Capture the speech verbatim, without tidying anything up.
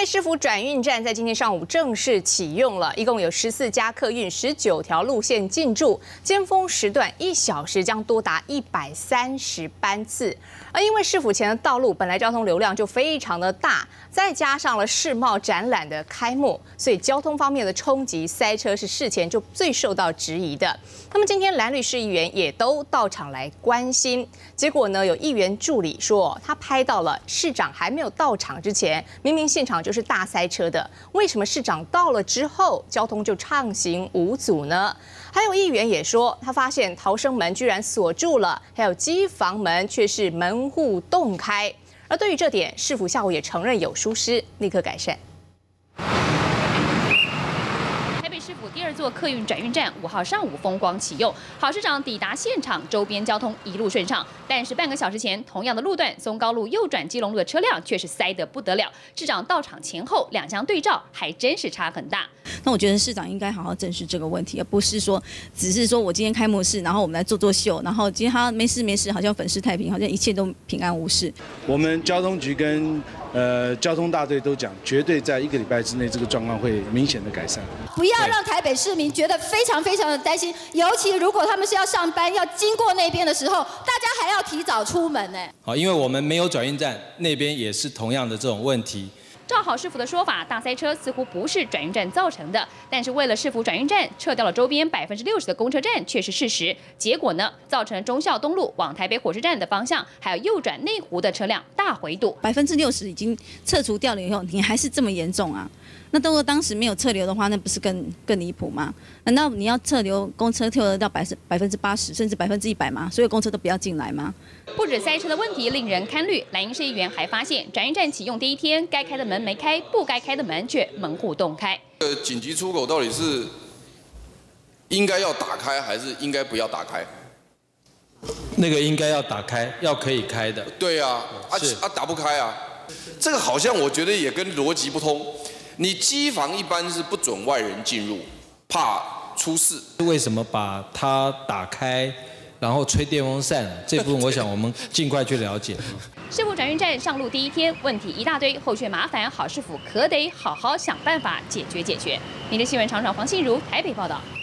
市府转运站在今天上午正式启用了，一共有十四家客运、十九条路线进驻，尖峰时段一小时将多达一百三十班次。而因为市府前的道路本来交通流量就非常的大，再加上了世贸展览的开幕，所以交通方面的冲击塞车是事前就最受到质疑的。那么今天蓝绿市议员也都到场来关心，结果呢，有议员助理说他拍到了市长还没有到场之前，明明现场就是大塞车的，为什么市长到了之后交通就畅行无阻呢？还有议员也说，他发现逃生门居然锁住了，还有机房门却是门户洞开。而对于这点，市府下午也承认有疏失，立刻改善。 市府第二座客运转运站五号上午风光启用，郝市长抵达现场，周边交通一路顺畅。但是半个小时前，同样的路段，松高路右转基隆路的车辆却是塞得不得了。市长到场前后两相对照，还真是差很大。 那我觉得市长应该好好正视这个问题，而不是说只是说我今天开幕式，然后我们来做做秀，然后今天他没事没事，好像粉饰太平，好像一切都平安无事。 我们交通局跟呃交通大队都讲，绝对在一个礼拜之内，这个状况会明显的改善。 不要让台北市民觉得非常非常的担心，尤其如果他们是要上班要经过那边的时候，大家还要提早出门呢。 好，因为我们没有转运站，那边也是同样的这种问题。 照郝市府的说法，大塞车似乎不是转运站造成的，但是为了市府转运站撤掉了周边百分之六十的公车站，却是事实。结果呢，造成忠孝东路往台北火车站的方向，还有右转内湖的车辆大回堵。 百分之六十已经撤除掉了以后，你还是这么严重啊？那如果当时没有撤留的话，那不是更更离谱吗？难道你要撤留公车撤留到百分百分之八十，甚至百分之一百吗？所有公车都不要进来吗？ 不止塞车的问题令人堪虑，蓝营市议员还发现，转运站启用第一天，该开的门没开，不该开的门却门户洞开。 呃，紧急出口到底是应该要打开，还是应该不要打开？ 那个应该要打开，要可以开的。 对啊，啊啊打不开啊，这个好像我觉得也跟逻辑不通。你机房一般是不准外人进入，怕出事。 为什么把它打开，然后吹电风扇？这部分我想我们尽快去了解。 市府转运站上路第一天，问题一大堆，后续麻烦，郝市府可得好好想办法解决解决。民视新闻常常黄信如台北报道。